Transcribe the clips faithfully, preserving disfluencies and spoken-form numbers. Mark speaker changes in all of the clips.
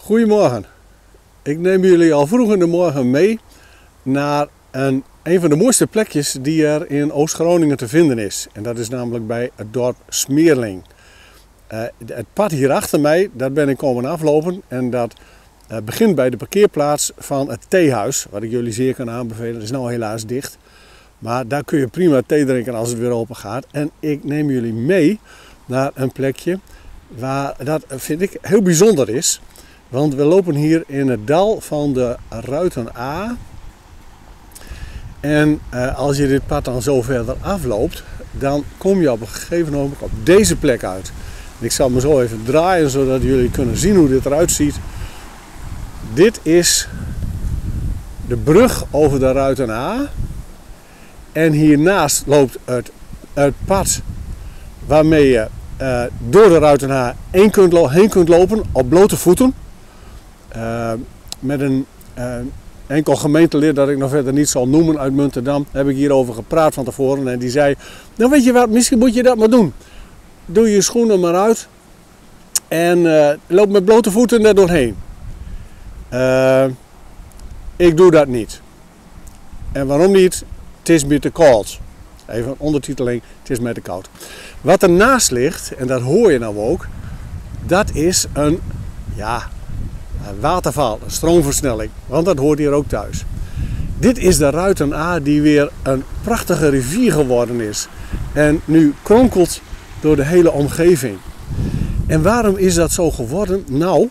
Speaker 1: Goedemorgen. Ik neem jullie al vroeg in de morgen mee naar een, een van de mooiste plekjes die er in Oost-Groningen te vinden is. En dat is namelijk bij het dorp Smeerling. Uh, het pad hier achter mij, dat ben ik komen aflopen en dat uh, begint bij de parkeerplaats van het theehuis. Wat ik jullie zeer kan aanbevelen, dat is nou helaas dicht. Maar daar kun je prima thee drinken als het weer open gaat. En ik neem jullie mee naar een plekje waar dat vind ik heel bijzonder is. Want we lopen hier in het dal van de Ruiten A. En uh, als je dit pad dan zo verder afloopt, dan kom je op een gegeven moment op deze plek uit. En ik zal me zo even draaien, zodat jullie kunnen zien hoe dit eruit ziet. Dit is de brug over de Ruiten A. En hiernaast loopt het, het pad waarmee je uh, door de Ruiten A heen kunt, heen kunt lopen op blote voeten. Uh, met een uh, enkel gemeentelid dat ik nog verder niet zal noemen uit Muntendam heb ik hierover gepraat van tevoren en die zei, nou weet je wat, misschien moet je dat maar doen. Doe je schoenen maar uit en uh, loop met blote voeten er doorheen. Uh, ik doe dat niet. En waarom niet? Het is me te koud. Even een ondertiteling, het is me te koud. Wat ernaast ligt, en dat hoor je nou ook, dat is een, ja, een waterval, een stroomversnelling. Want dat hoort hier ook thuis. Dit is de Ruiten A die weer een prachtige rivier geworden is. En nu kronkelt door de hele omgeving. En waarom is dat zo geworden? Nou,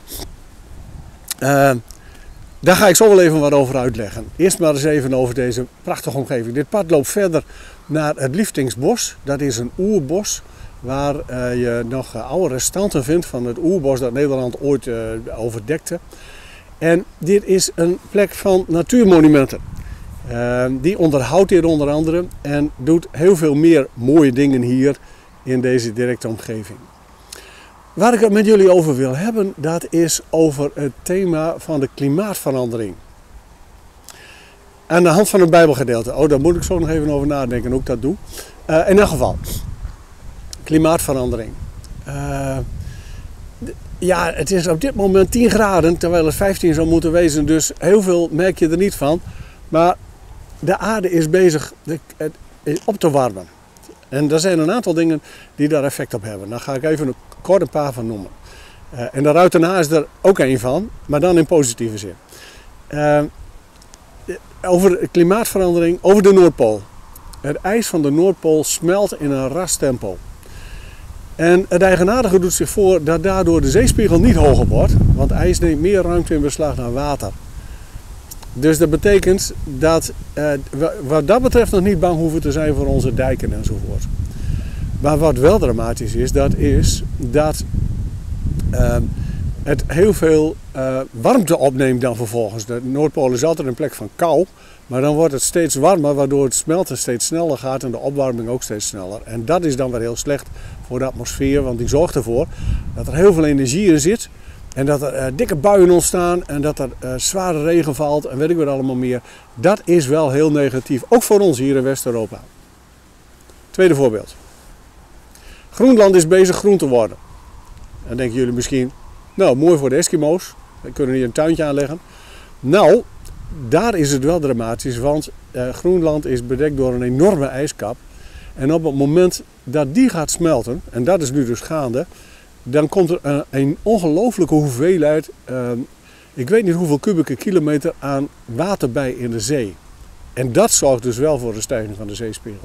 Speaker 1: uh, daar ga ik zo wel even wat over uitleggen. Eerst maar eens even over deze prachtige omgeving. Dit pad loopt verder naar het Lieftingsbos. Dat is een oerbos waar uh, je nog uh, oude restanten vindt van het oerbos dat Nederland ooit uh, overdekte. En dit is een plek van natuurmonumenten. Uh, die onderhoudt dit onder andere en doet heel veel meer mooie dingen hier in deze directe omgeving. Waar ik het met jullie over wil hebben, dat is over het thema van de klimaatverandering. Aan de hand van een Bijbelgedeelte. Oh, daar moet ik zo nog even over nadenken hoe ik dat doe. Uh, in elk geval, klimaatverandering. Uh, ja, het is op dit moment tien graden, terwijl het vijftien zou moeten wezen. Dus heel veel merk je er niet van. Maar de aarde is bezig op te warmen. En er zijn een aantal dingen die daar effect op hebben. Daar ga ik even een kort een paar van noemen. Uh, en de Ruiten A is er ook een van, maar dan in positieve zin. Uh, over klimaatverandering, over de Noordpool. Het ijs van de Noordpool smelt in een ras tempo. En het eigenaardige doet zich voor dat daardoor de zeespiegel niet hoger wordt, want ijs neemt meer ruimte in beslag dan water. Dus dat betekent dat uh, wat dat betreft nog niet bang hoeven te zijn voor onze dijken enzovoort. Maar wat wel dramatisch is, dat is dat uh, het heel veel uh, warmte opneemt dan vervolgens. De Noordpool is altijd een plek van kou, maar dan wordt het steeds warmer, waardoor het smelten steeds sneller gaat en de opwarming ook steeds sneller. En dat is dan weer heel slecht voor de atmosfeer, want die zorgt ervoor dat er heel veel energie in zit. En dat er uh, dikke buien ontstaan en dat er uh, zware regen valt en weet ik wat allemaal meer. Dat is wel heel negatief, ook voor ons hier in West-Europa. Tweede voorbeeld. Groenland is bezig groen te worden. Dan denken jullie misschien, nou mooi voor de Eskimo's, we kunnen hier een tuintje aanleggen. Nou, daar is het wel dramatisch, want uh, Groenland is bedekt door een enorme ijskap. En op het moment dat die gaat smelten, en dat is nu dus gaande, dan komt er een, een ongelooflijke hoeveelheid, uh, ik weet niet hoeveel kubieke kilometer aan water bij in de zee. En dat zorgt dus wel voor de stijging van de zeespiegel.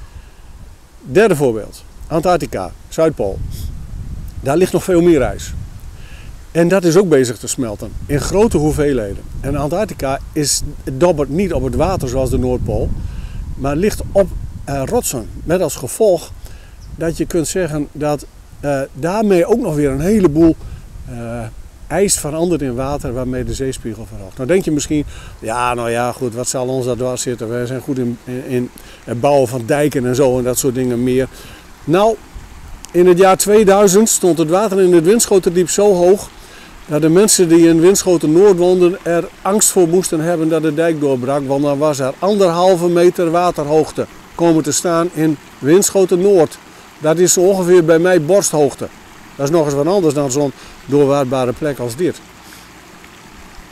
Speaker 1: Derde voorbeeld, Antarctica, Zuidpool. Daar ligt nog veel meer ijs. En dat is ook bezig te smelten, in grote hoeveelheden. En Antarctica is, dobbert niet op het water zoals de Noordpool, maar ligt op uh, rotsen. Met als gevolg dat je kunt zeggen dat Uh, daarmee ook nog weer een heleboel uh, ijs verandert in water waarmee de zeespiegel verhoogt. Nou denk je misschien, ja nou ja goed, wat zal ons dat dwars zitten? Wij zijn goed in, in, in het bouwen van dijken en zo en dat soort dingen meer. Nou, in het jaar tweeduizend stond het water in het Winschoterdiep zo hoog dat de mensen die in Winschoten Noord woonden er angst voor moesten hebben dat de dijk doorbrak. Want dan was er anderhalve meter waterhoogte komen te staan in Winschoten Noord. Dat is zo ongeveer bij mij borsthoogte. Dat is nog eens wat anders dan zo'n doorwaardbare plek als dit.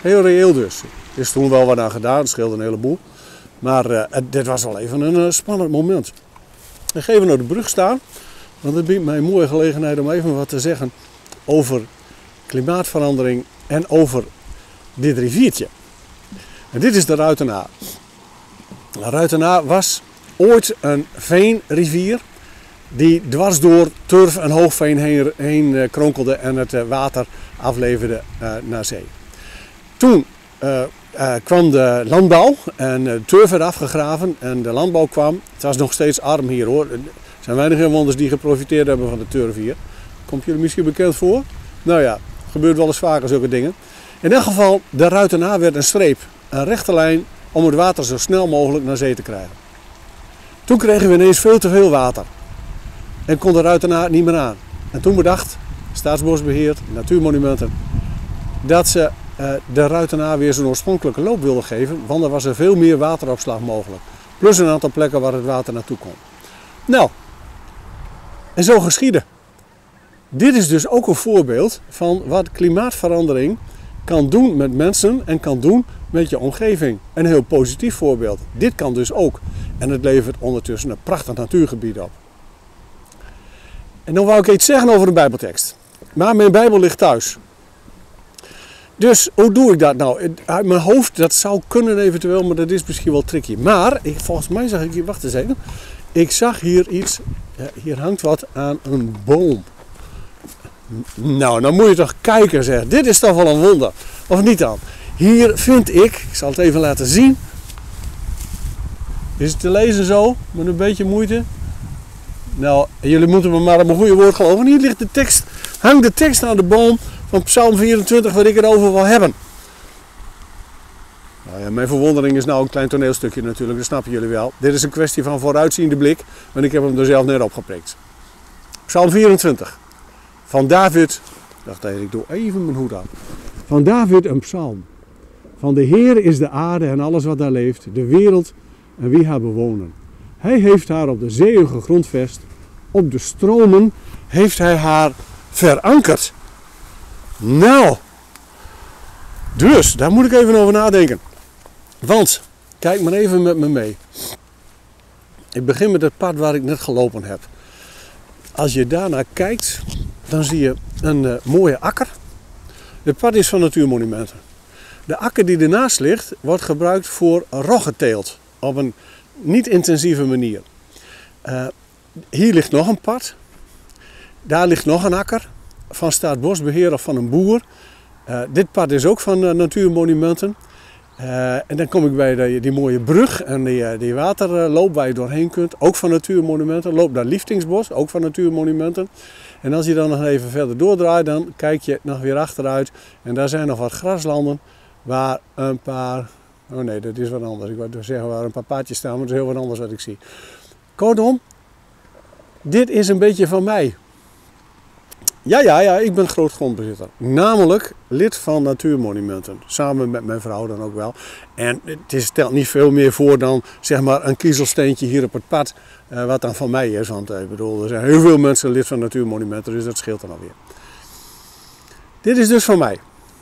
Speaker 1: Heel reëel dus. Er is toen wel wat aan gedaan, het scheelde een heleboel. Maar uh, het, dit was wel even een uh, spannend moment. Ik ga even naar de brug staan, want het biedt mij een mooie gelegenheid om even wat te zeggen over klimaatverandering en over dit riviertje. En dit is de Ruitenaa. De Ruitenaa was ooit een veenrivier die dwars door turf en hoogveen heen, heen kronkelde en het water afleverde uh, naar zee. Toen uh, uh, kwam de landbouw en de turf werd afgegraven en de landbouw kwam. Het was nog steeds arm hier hoor. Er zijn weinig inwoners die geprofiteerd hebben van de turf hier. Komt jullie misschien bekend voor? Nou ja, gebeurt wel eens vaker zulke dingen. In elk geval, de Ruitenaa werd een streep, een rechte lijn om het water zo snel mogelijk naar zee te krijgen. Toen kregen we ineens veel te veel water en kon de Ruitenaa niet meer aan. En toen bedacht Staatsbosbeheer, Natuurmonumenten, dat ze uh, de Ruitenaa weer zijn oorspronkelijke loop wilden geven, want er was er veel meer wateropslag mogelijk. Plus een aantal plekken waar het water naartoe kon. Nou, en zo geschiedde. Dit is dus ook een voorbeeld van wat klimaatverandering kan doen met mensen en kan doen met je omgeving. Een heel positief voorbeeld. Dit kan dus ook. En het levert ondertussen een prachtig natuurgebied op. En dan wou ik iets zeggen over de Bijbeltekst. Maar mijn Bijbel ligt thuis. Dus hoe doe ik dat nou? Uit mijn hoofd, dat zou kunnen eventueel, maar dat is misschien wel tricky. Maar ik, volgens mij zag ik hier, wacht eens even. Ik zag hier iets, ja, hier hangt wat aan een boom. Nou, dan moet je toch kijken zeg. Dit is toch wel een wonder. Of niet dan? Hier vind ik, ik zal het even laten zien. Is het te lezen zo? Met een beetje moeite? Nou, jullie moeten me maar op een goede woord geloven. Hier ligt de tekst, hangt de tekst aan de boom van Psalm vierentwintig waar ik het over wil hebben. Nou ja, mijn verwondering is nou een klein toneelstukje natuurlijk, dat snappen jullie wel. Dit is een kwestie van vooruitziende blik, want ik heb hem er zelf net opgeprikt. Psalm vierentwintig. Van David, dacht ik, ik doe even mijn hoed aan. Van David een psalm. Van de Heer is de aarde en alles wat daar leeft, de wereld en wie haar bewonen. Hij heeft haar op de zeeën gegrondvest, op de stromen heeft hij haar verankerd. Nou, dus daar moet ik even over nadenken. Want, kijk maar even met me mee. Ik begin met het pad waar ik net gelopen heb. Als je daarnaar kijkt, dan zie je een uh, mooie akker. Het pad is van Natuurmonumenten. De akker die ernaast ligt, wordt gebruikt voor roggeteelt. Op een niet intensieve manier. Uh, hier ligt nog een pad. Daar ligt nog een akker. Van Staatsbosbeheer of van een boer. Uh, dit pad is ook van uh, Natuurmonumenten. Uh, en dan kom ik bij die, die mooie brug en die, uh, die waterloop waar je doorheen kunt. Ook van Natuurmonumenten. Loop naar Liefdingsbos, ook van Natuurmonumenten. En als je dan nog even verder doordraait, dan kijk je nog weer achteruit. En daar zijn nog wat graslanden waar een paar... Oh nee, dat is wat anders. Ik wou zeggen waar een paar paadjes staan, maar dat is heel wat anders wat ik zie. Kortom, dit is een beetje van mij. Ja, ja, ja, ik ben grootgrondbezitter. Namelijk lid van Natuurmonumenten. Samen met mijn vrouw dan ook wel. En het is, stelt niet veel meer voor dan zeg maar een kiezelsteentje hier op het pad. Uh, wat dan van mij is. Want uh, ik bedoel, er zijn heel veel mensen lid van Natuurmonumenten. Dus dat scheelt dan alweer. Dit is dus van mij.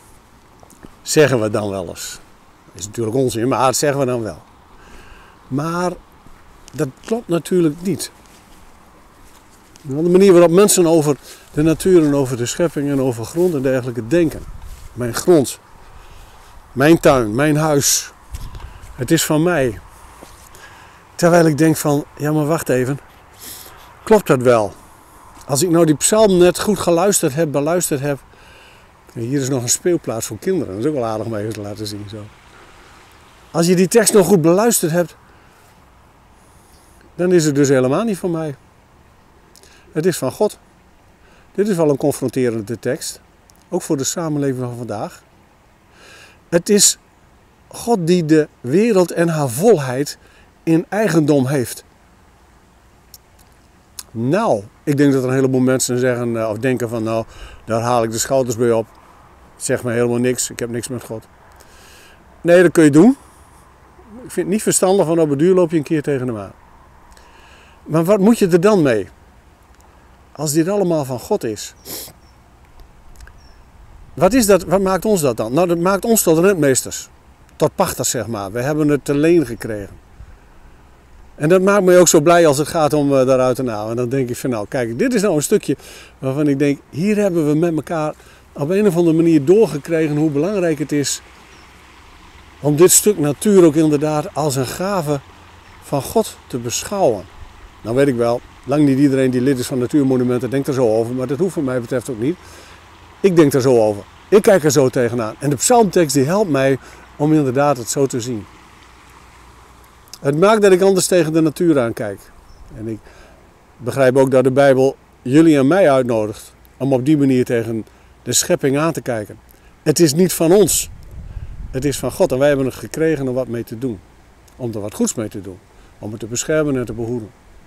Speaker 1: Zeggen we dan wel eens. Dat is natuurlijk onzin, maar dat zeggen we dan wel. Maar dat klopt natuurlijk niet. Want de manier waarop mensen over de natuur en over de schepping en over grond en dergelijke denken. Mijn grond, mijn tuin, mijn huis. Het is van mij. Terwijl ik denk van, ja maar wacht even. Klopt dat wel? Als ik nou die psalm net goed geluisterd heb, beluisterd heb. Hier is nog een speelplaats voor kinderen. Dat is ook wel aardig om even te laten zien. Zo. Als je die tekst nog goed beluisterd hebt. Dan is het dus helemaal niet van mij. Het is van God. Dit is wel een confronterende tekst. Ook voor de samenleving van vandaag. Het is God die de wereld en haar volheid in eigendom heeft. Nou, ik denk dat er een heleboel mensen zeggen of denken van nou, daar haal ik de schouders bij op. Zeg me helemaal niks, ik heb niks met God. Nee, dat kun je doen. Ik vind het niet verstandig, want op het duur loop je een keer tegen hem aan. Maar wat moet je er dan mee? Als dit allemaal van God is. wat is dat? Wat maakt ons dat dan? Nou, dat maakt ons tot rentmeesters. Tot pachters, zeg maar. We hebben het te leen gekregen. En dat maakt me ook zo blij als het gaat om uh, daaruit te halen. En dan denk ik van nou, kijk, dit is nou een stukje waarvan ik denk, hier hebben we met elkaar op een of andere manier doorgekregen hoe belangrijk het is om dit stuk natuur ook inderdaad als een gave van God te beschouwen. Nou weet ik wel, lang niet iedereen die lid is van Natuurmonumenten denkt er zo over, maar dat hoeft wat mij betreft ook niet. Ik denk er zo over. Ik kijk er zo tegenaan. En de psalmtekst die helpt mij om inderdaad het zo te zien. Het maakt dat ik anders tegen de natuur aankijk. En ik begrijp ook dat de Bijbel jullie en mij uitnodigt om op die manier tegen de schepping aan te kijken. Het is niet van ons. Het is van God en wij hebben het gekregen om wat mee te doen. Om er wat goeds mee te doen. Om het te beschermen en te behoeden.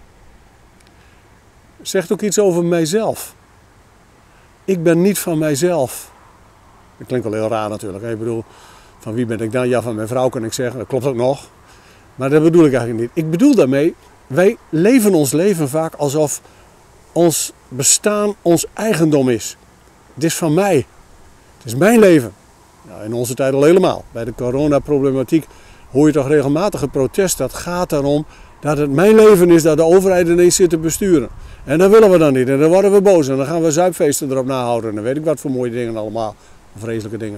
Speaker 1: Zegt ook iets over mijzelf. Ik ben niet van mijzelf. Dat klinkt wel heel raar natuurlijk. Ik bedoel, van wie ben ik dan? Ja, van mijn vrouw kan ik zeggen. Dat klopt ook nog. Maar dat bedoel ik eigenlijk niet. Ik bedoel daarmee, wij leven ons leven vaak alsof ons bestaan ons eigendom is. Het is van mij. Het is mijn leven. Nou, in onze tijd al helemaal. Bij de coronaproblematiek hoor je toch regelmatig een protest. Dat gaat erom dat het mijn leven is dat de overheid ineens zit te besturen. En dat willen we dan niet. En dan worden we boos. En dan gaan we zuipfeesten erop nahouden. En dan weet ik wat voor mooie dingen allemaal. Vreselijke dingen.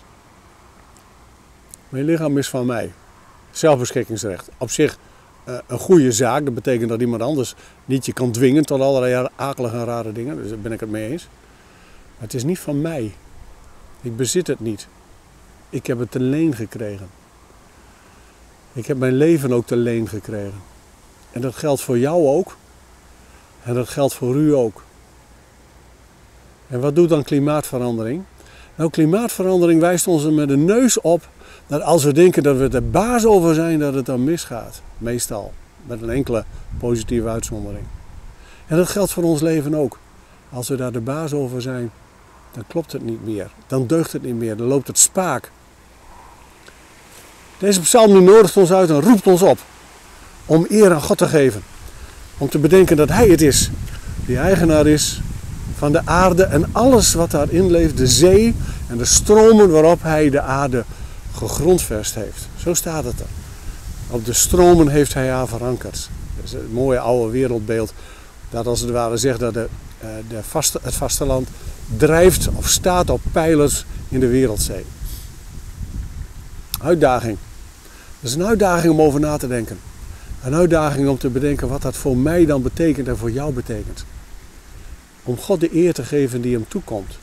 Speaker 1: Mijn lichaam is van mij. Zelfbeschikkingsrecht. Op zich uh, een goede zaak. Dat betekent dat iemand anders niet je kan dwingen tot allerlei akelige en rare dingen. Dus daar ben ik het mee eens. Maar het is niet van mij. Ik bezit het niet. Ik heb het te leen gekregen. Ik heb mijn leven ook te leen gekregen. En dat geldt voor jou ook. En dat geldt voor u ook. En wat doet dan klimaatverandering? Nou, klimaatverandering wijst ons er met de neus op dat als we denken dat we er de baas over zijn, dat het dan misgaat. Meestal. Met een enkele positieve uitzondering. En dat geldt voor ons leven ook. Als we daar de baas over zijn, dan klopt het niet meer. Dan deugt het niet meer. Dan loopt het spaak. Deze psalm nu nodigt ons uit en roept ons op om eer aan God te geven. Om te bedenken dat Hij het is die eigenaar is van de aarde en alles wat daarin leeft. De zee en de stromen waarop Hij de aarde gegrondvest heeft. Zo staat het er. Op de stromen heeft Hij haar verankerd. Dat is een mooie oude wereldbeeld. Dat als het ware zegt dat de, de vaste, het vasteland drijft of staat op pijlers in de wereldzee. Uitdaging. Dat is een uitdaging om over na te denken. Een uitdaging om te bedenken wat dat voor mij dan betekent en voor jou betekent. Om God de eer te geven die hem toekomt.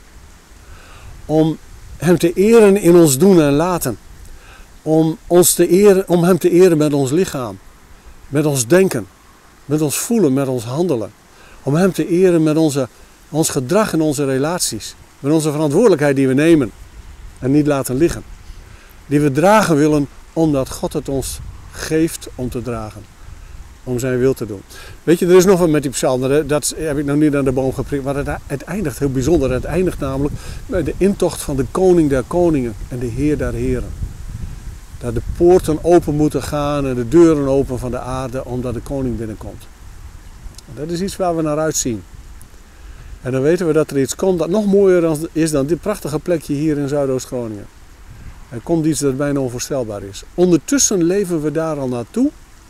Speaker 1: Om hem te eren in ons doen en laten. Om, ons te eren, om hem te eren met ons lichaam. Met ons denken. Met ons voelen, met ons handelen. Om hem te eren met onze, ons gedrag en onze relaties. Met onze verantwoordelijkheid die we nemen. En niet laten liggen. Die we dragen willen omdat God het ons geeft om te dragen. Om zijn wil te doen. Weet je, er is nog wat met die psalmen. Dat heb ik nog niet aan de boom geprikt. Maar het, het eindigt heel bijzonder. Het eindigt namelijk met de intocht van de koning der koningen. En de heer der heren. Dat de poorten open moeten gaan en de deuren open van de aarde. Omdat de koning binnenkomt. Dat is iets waar we naar uitzien. En dan weten we dat er iets komt dat nog mooier is dan dit prachtige plekje hier in Zuidoost-Groningen. Er komt iets dat bijna onvoorstelbaar is. Ondertussen leven we daar al naartoe.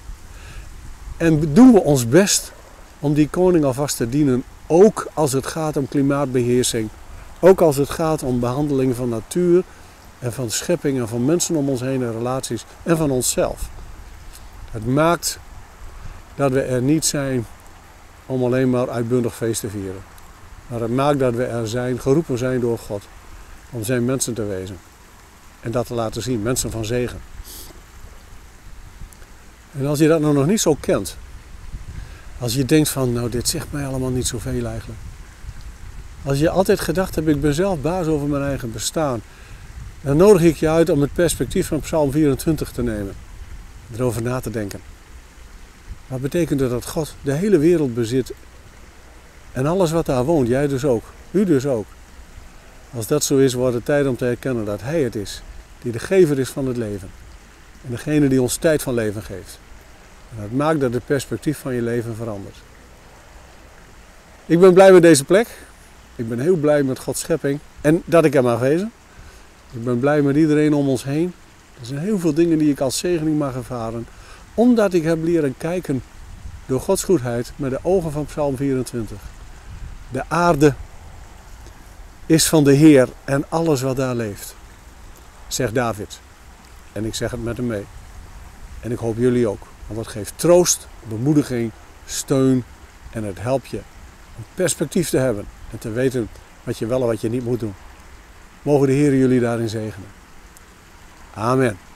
Speaker 1: En doen we ons best om die koning alvast te dienen. Ook als het gaat om klimaatbeheersing. Ook als het gaat om behandeling van natuur. En van schepping en van mensen om ons heen en relaties. En van onszelf. Het maakt dat we er niet zijn om alleen maar uitbundig feest te vieren. Maar het maakt dat we er zijn, geroepen zijn door God. Om zijn mensen te wezen. En dat te laten zien, mensen van zegen. En als je dat nou nog niet zo kent. Als je denkt van, nou dit zegt mij allemaal niet zoveel eigenlijk. Als je altijd gedacht hebt, ik ben zelf baas over mijn eigen bestaan. Dan nodig ik je uit om het perspectief van Psalm vierentwintig te nemen. Erover na te denken. Wat betekent het dat God de hele wereld bezit. En alles wat daar woont, jij dus ook. U dus ook. Als dat zo is, wordt het tijd om te herkennen dat Hij het is. Die de gever is van het leven. En degene die ons tijd van leven geeft. En dat maakt dat het perspectief van je leven verandert. Ik ben blij met deze plek. Ik ben heel blij met Gods schepping en dat ik er mag wezen. Ik ben blij met iedereen om ons heen. Er zijn heel veel dingen die ik als zegening mag ervaren. Omdat ik heb leren kijken door Gods goedheid met de ogen van Psalm vierentwintig. De aarde is van de Heer en alles wat daar leeft, zegt David. En ik zeg het met hem mee. En ik hoop jullie ook. Want het geeft troost, bemoediging, steun en het helpt je om perspectief te hebben. En te weten wat je wel en wat je niet moet doen. Mogen de Heer jullie daarin zegenen. Amen.